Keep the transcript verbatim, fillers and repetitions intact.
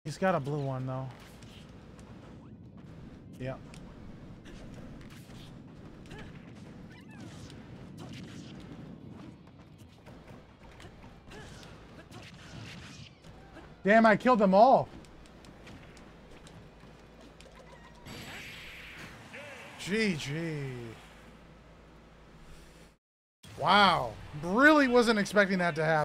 He's got a blue one, though. Yep. Damn, I killed them all. G G. Wow. Really wasn't expecting that to happen.